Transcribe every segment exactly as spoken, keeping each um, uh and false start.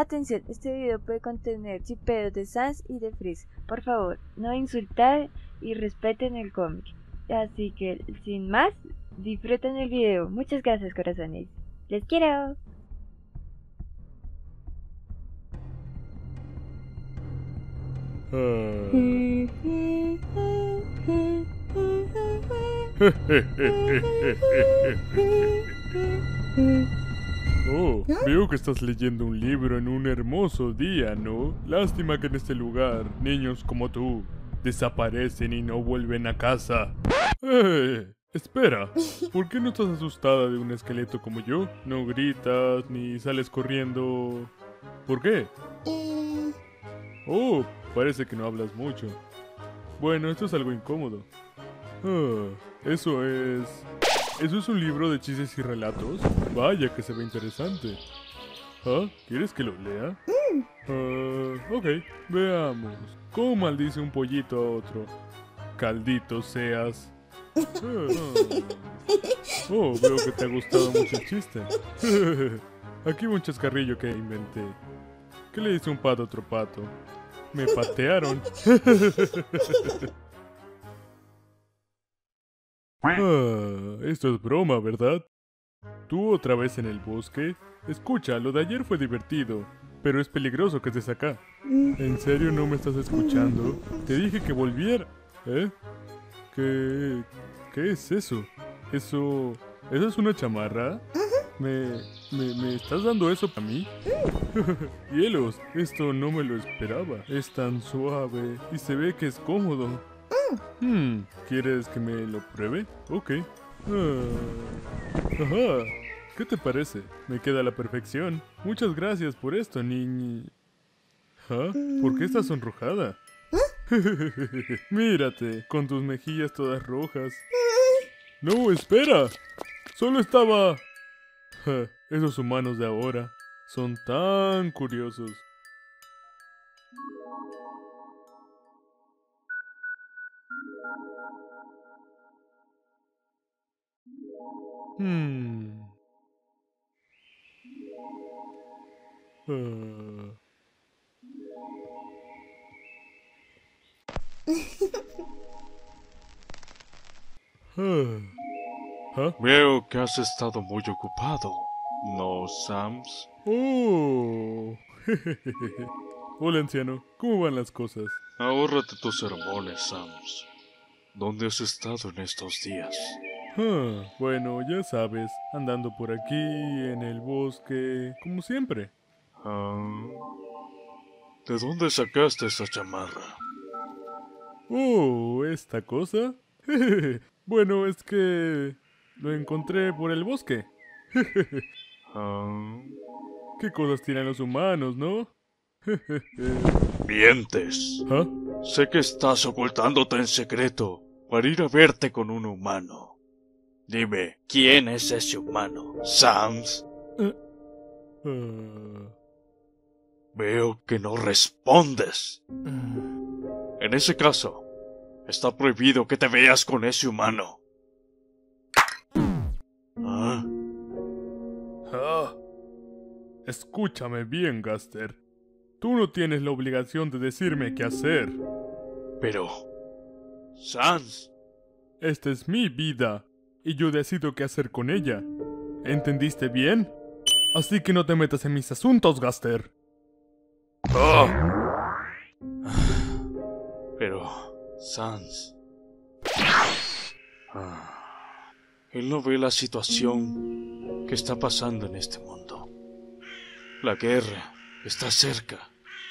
Atención, este video puede contener chipeos de Sans y de Frisk. Por favor, no insultar y respeten el cómic. Así que, sin más, disfruten el video. Muchas gracias, corazones. ¡Les quiero! Oh, veo que estás leyendo un libro en un hermoso día, ¿no? Lástima que en este lugar, niños como tú, desaparecen y no vuelven a casa. ¡Eh! Espera, ¿por qué no estás asustada de un esqueleto como yo? No gritas ni sales corriendo. ¿Por qué? Oh, parece que no hablas mucho. Bueno, esto es algo incómodo. Ah, eso es... ¿Eso es un libro de chistes y relatos? Vaya que se ve interesante. ¿Ah? ¿Quieres que lo lea? Ah, ok, veamos. ¿Cómo maldice un pollito a otro? Caldito seas. Ah. Oh, veo que te ha gustado mucho el chiste. Aquí hubo un chascarrillo que inventé. ¿Qué le dice un pato a otro pato? Me patearon. Ah, esto es broma, ¿verdad? ¿Tú otra vez en el bosque? Escucha, lo de ayer fue divertido, pero es peligroso que estés acá. ¿En serio no me estás escuchando? Te dije que volviera. ¿Eh? ¿Qué... ¿Qué es eso? Eso... ¿Eso es una chamarra? ¿Me... ¿Me, me estás dando eso para mí? Hielos, esto no me lo esperaba. Es tan suave y se ve que es cómodo. Hmm, ¿quieres que me lo pruebe? Ok. Ah, ajá. ¿Qué te parece? Me queda a la perfección. Muchas gracias por esto, niñi. ¿Ah? ¿Por qué estás sonrojada? Mírate, con tus mejillas todas rojas. No, espera. Solo estaba... Ja, esos humanos de ahora son tan curiosos. Hmm. Ah. Ah. ¿Ah? Veo que has estado muy ocupado, ¿no, Sams? Oh. Hola, anciano. ¿Cómo van las cosas? Ahórrate tus sermones, Sams. ¿Dónde has estado en estos días? Ah, bueno, ya sabes, andando por aquí, en el bosque, como siempre. Ah, ¿de dónde sacaste esa chamarra? Oh, ¿esta cosa? Bueno, es que lo encontré por el bosque. Ah, ¿Qué cosas tienen los humanos, no? mientes. ¿Ah? Sé que estás ocultándote en secreto para ir a verte con un humano. Dime, ¿quién es ese humano? ¿Sams? Ah, Veo que no respondes. ah. En ese caso, está prohibido que te veas con ese humano. ¿Ah? Ah. Escúchame bien, Gaster. Tú no tienes la obligación de decirme qué hacer. Pero... Sans. Esta es mi vida, y yo decido qué hacer con ella. ¿Entendiste bien? Así que no te metas en mis asuntos, Gaster. ¡Ah! Pero... Sans... Ah, él no ve la situación que está pasando en este mundo. La guerra está cerca.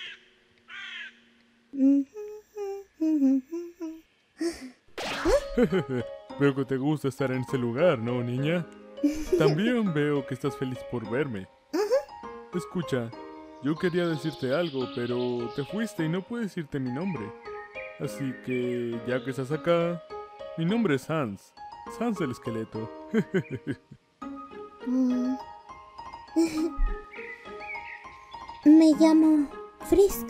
Veo que te gusta estar en ese lugar, ¿no, niña? También veo que estás feliz por verme. Escucha, yo quería decirte algo, pero te fuiste y no puedes decirte mi nombre. Así que, ya que estás acá, mi nombre es Sans. Sans el esqueleto. Me llamo Frisk.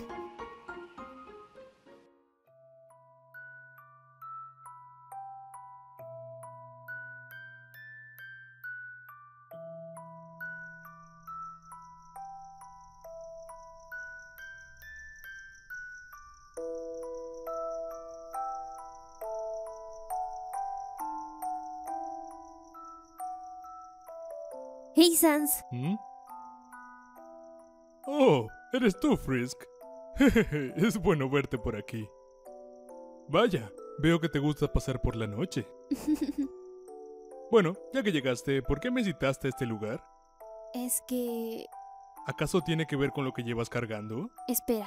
Hey, Sans. ¿Mm? Oh, eres tú, Frisk. Jejeje, es bueno verte por aquí. Vaya, veo que te gusta pasar por la noche. Bueno, ya que llegaste, ¿por qué me citaste a este lugar? Es que... ¿Acaso tiene que ver con lo que llevas cargando? Espera.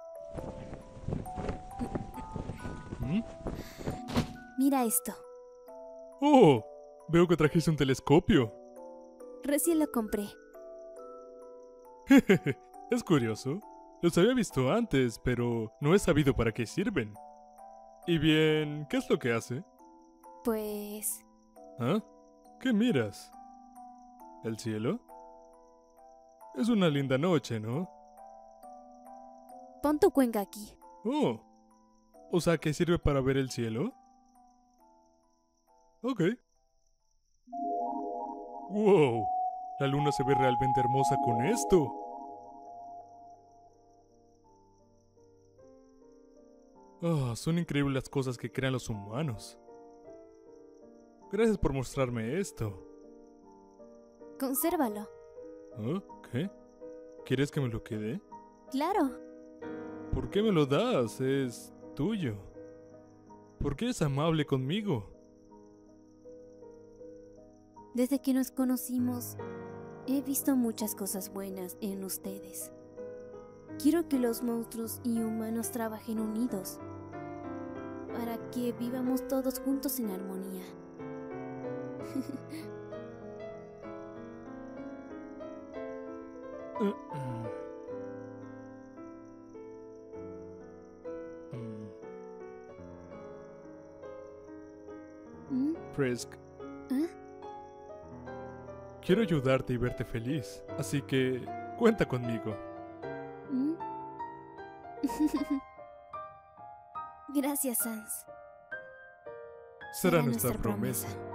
¿Mm? Mira esto. Oh, veo que trajiste un telescopio. Recién lo compré. Jejeje, es curioso. Los había visto antes, pero no he sabido para qué sirven. Y bien, ¿qué es lo que hace? Pues... ¿Ah? ¿Qué miras? ¿El cielo? Es una linda noche, ¿no? Pon tu cuenca aquí. Oh. O sea, ¿que sirve para ver el cielo? Ok. Wow. La luna se ve realmente hermosa con esto. Ah, son increíbles las cosas que crean los humanos. Gracias por mostrarme esto. Consérvalo. ¿Ah? ¿Qué? ¿Quieres que me lo quede? Claro. ¿Por qué me lo das? Es tuyo. ¿Por qué eres amable conmigo? Desde que nos conocimos, he visto muchas cosas buenas en ustedes. Quiero que los monstruos y humanos trabajen unidos, para que vivamos todos juntos en armonía. ¿Mm? Frisk, ¿Ah? quiero ayudarte y verte feliz, así que cuenta conmigo. ¿Mm? Gracias, Sans. Será nuestra promesa.